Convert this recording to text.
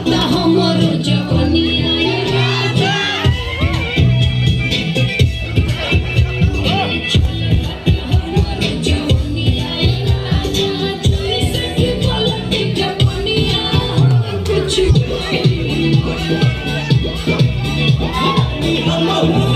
छलकता हमरो जवनिया राजा छलकता हमरो जवनिया राजा जैसे कि पलटी जवनिया कुछ